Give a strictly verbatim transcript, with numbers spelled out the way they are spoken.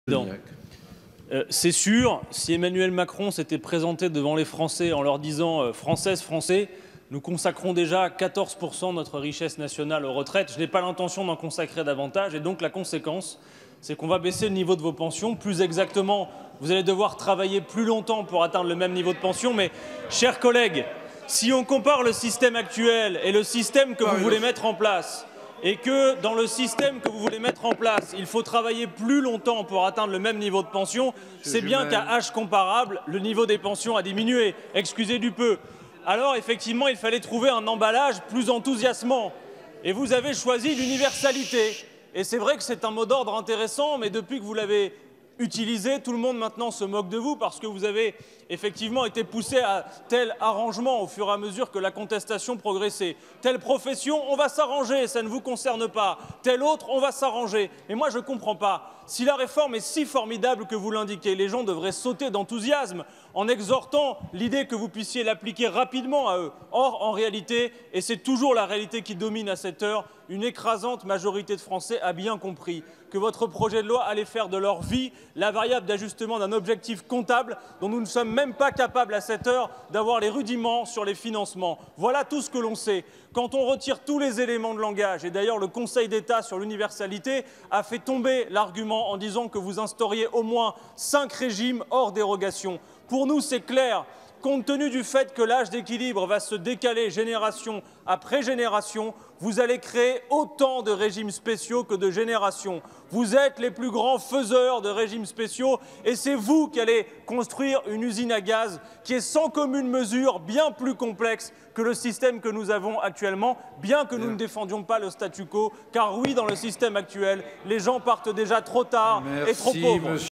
Euh, C'est sûr, si Emmanuel Macron s'était présenté devant les Français en leur disant euh, « Françaises, Français, nous consacrons déjà quatorze pour cent de notre richesse nationale aux retraites », je n'ai pas l'intention d'en consacrer davantage. Et donc la conséquence, c'est qu'on va baisser le niveau de vos pensions. Plus exactement, vous allez devoir travailler plus longtemps pour atteindre le même niveau de pension. Mais, chers collègues, si on compare le système actuel et le système que vous voulez mettre en place, et que dans le système que vous voulez mettre en place, il faut travailler plus longtemps pour atteindre le même niveau de pension, c'est bien qu'à âge comparable, le niveau des pensions a diminué. Excusez du peu. Alors, effectivement, il fallait trouver un emballage plus enthousiasmant. Et vous avez choisi l'universalité. Et c'est vrai que c'est un mot d'ordre intéressant, mais depuis que vous l'avez utilisé, tout le monde maintenant se moque de vous parce que vous avez effectivement été poussé à tel arrangement au fur et à mesure que la contestation progressait. Telle profession, on va s'arranger, ça ne vous concerne pas. Telle autre, on va s'arranger. Et moi, je ne comprends pas. Si la réforme est si formidable que vous l'indiquez, les gens devraient sauter d'enthousiasme en exhortant l'idée que vous puissiez l'appliquer rapidement à eux. Or, en réalité, et c'est toujours la réalité qui domine à cette heure, une écrasante majorité de Français a bien compris que votre projet de loi allait faire de leur vie la variable d'ajustement d'un objectif comptable dont nous ne sommes même pas capables à cette heure d'avoir les rudiments sur les financements. Voilà tout ce que l'on sait. Quand on retire tous les éléments de langage, et d'ailleurs le Conseil d'État sur l'universalité a fait tomber l'argument en disant que vous instauriez au moins cinq régimes hors dérogation. Pour nous, c'est clair. Compte tenu du fait que l'âge d'équilibre va se décaler génération après génération, vous allez créer autant de régimes spéciaux que de générations. Vous êtes les plus grands faiseurs de régimes spéciaux et c'est vous qui allez construire une usine à gaz qui est sans commune mesure bien plus complexe que le système que nous avons actuellement, bien que nous ne défendions pas le statu quo, car oui, dans le système actuel, les gens partent déjà trop tard Merci, et trop pauvres. monsieur.